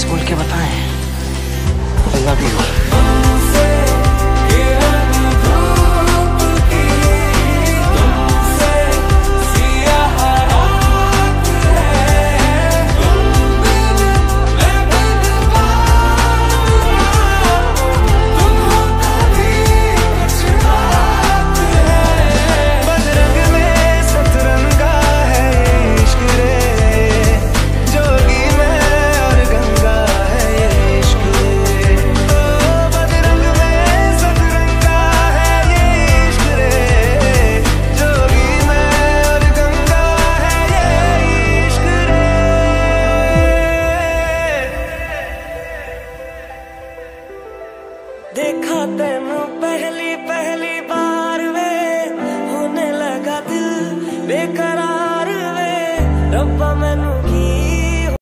बोल के बताएं, आई लव यू। देखा तेनू पहली पहली बार वे, होने लगा दिल बेकरार वे, रब्बा मैनू